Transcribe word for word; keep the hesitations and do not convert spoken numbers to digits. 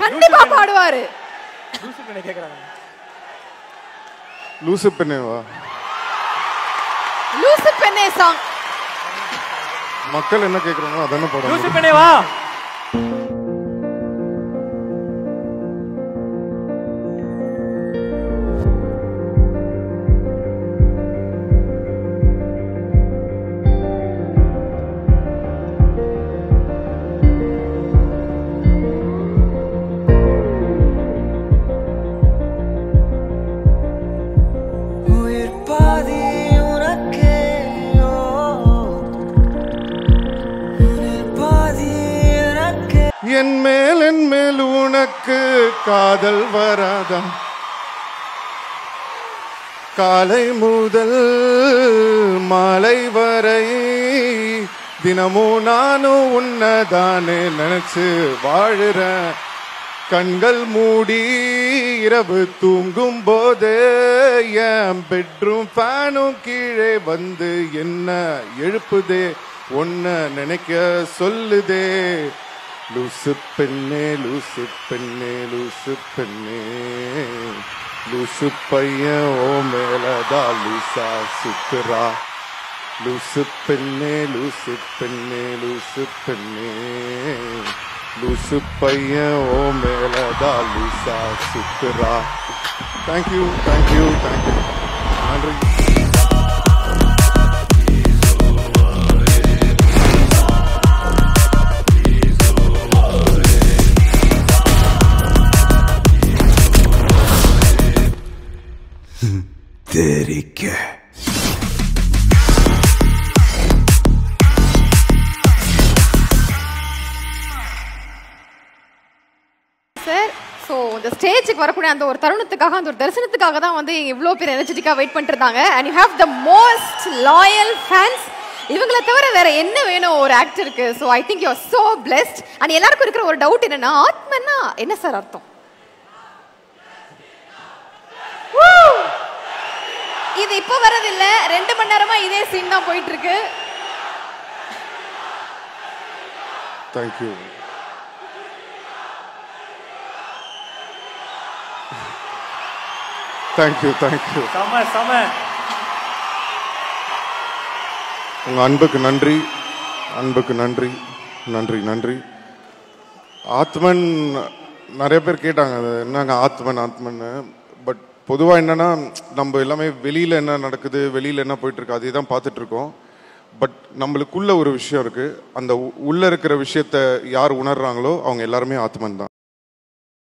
கண்டிப்பா பாடுவாரு. லூசு பெண்ணே கேக்குறாங்க. லூசு பெண்ணேவா? லூசு பெண்ணே சாங். மக்கள் என்ன கேக்குறாங்களோ அதானே பாடுவாங்க. லூசு பெண்ணேவா? என் மேல் என் மேல் உனக்கு காதல் வராதா? காலை முதல் மாலை வரை தினமும் நானும் உன்னதானே நினைச்சு வாழுற. கண்கள் மூடி இரவு தூங்கும் போதே என் பெட்ரூம் ஃபேனும் கீழே வந்து என்ன எழுப்புதே, ஒன்ன நினைக்க சொல்லுதே. லூசு பெண்ணே லூசு பெண்ணே லூசு பெண்ணே, லூசு பையன் ஓ மேலதா லூசா சுத்துறா. லூசு பெண்ணே லூசு பெண்ணே லூசு பெண்ணே, லூசு பையன் ஓ மேலதா லூசா சுத்துறா. Thank you thank you thank you. நன்றி. தெரிக்க சார், ஸோ இந்த ஸ்டேஜுக்கு வரக்கூடிய அந்த ஒரு தருணத்துக்காக, அந்த ஒரு தரிசனத்துக்காக தான் வந்து இவ்வளோ பேர் எனர்ஜெட்டிக்காக வெயிட் பண்ணிட்டு இருந்தாங்க. And you have the most loyal fans. இவங்களை தவிர வேற என்ன வேணும் ஒரு ஆக்டருக்கு? So I think you are so blessed. And எல்லாருக்கும் இருக்கிற ஒரு டவுட் என்னன்னா, ஆத்மன்னா என்ன சார் அர்த்தம்? இது இப்போ வரதில்ல, ரெண்டு மணி நேரமா இதே சீன் தான் போயிட்டு இருக்கு. தேங்க்யூ. Thank you thank you. சம சம. உங்க அன்புக்கு நன்றி, அன்புக்கு நன்றி, நன்றி நன்றி. ஆத்மன் நிறைய பேர் கேட்டாங்க, அது என்னங்க ஆத்மன் ஆத்மன்னு. பட் பொதுவாக என்னன்னா, நம்ம எல்லாமே வெளியில் என்ன நடக்குது, வெளியில் என்ன போயிட்டு இருக்கு, அதே தான் பார்த்துட்டு இருக்கோம். பட் நம்மளுக்குள்ள ஒரு விஷயம் இருக்கு. அந்த உள்ள இருக்கிற விஷயத்த யார் உணர்றாங்களோ அவங்க எல்லாருமே ஆத்மன் தான்.